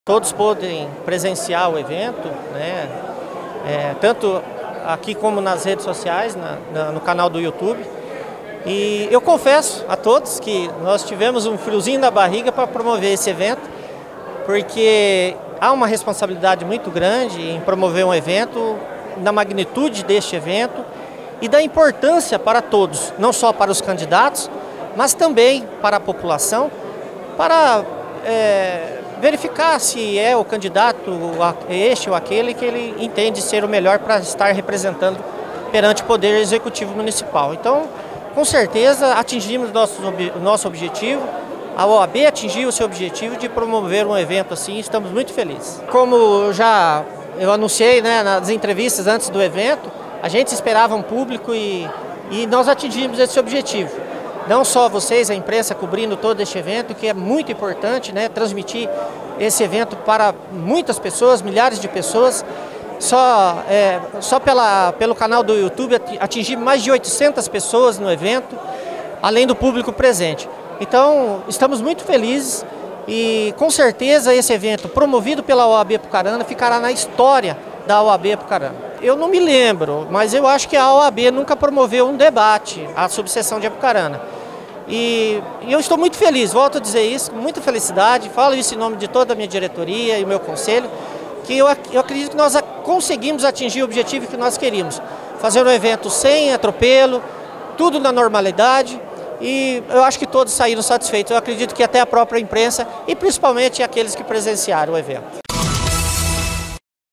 Todos podem presenciar o evento, né? Tanto aqui como nas redes sociais, no canal do YouTube. E eu confesso a todos que nós tivemos um friozinho na barriga para promover esse evento, porque há uma responsabilidade muito grande em promover um evento, na magnitude deste evento e da importância para todos, não só para os candidatos, mas também para a população, para verificar se é o candidato este ou aquele que ele entende ser o melhor para estar representando perante o Poder Executivo Municipal. Então, com certeza, atingimos o nosso objetivo, a OAB atingiu o seu objetivo de promover um evento assim, estamos muito felizes. Como eu anunciei, né, nas entrevistas antes do evento, a gente esperava um público e nós atingimos esse objetivo. Não só vocês, a imprensa, cobrindo todo este evento, que é muito importante, né, transmitir esse evento para muitas pessoas, milhares de pessoas. Só pelo canal do YouTube atingir mais de 800 pessoas no evento, além do público presente. Então, estamos muito felizes e, com certeza, esse evento, promovido pela OAB Apucarana, ficará na história da OAB Apucarana. Eu não me lembro, mas eu acho que a OAB nunca promoveu um debate à subseção de Apucarana. E eu estou muito feliz, volto a dizer isso, com muita felicidade, falo isso em nome de toda a minha diretoria e o meu conselho, que eu acredito que nós conseguimos atingir o objetivo que nós queríamos. Fazer um evento sem atropelo, tudo na normalidade, e eu acho que todos saíram satisfeitos. Eu acredito que até a própria imprensa e principalmente aqueles que presenciaram o evento.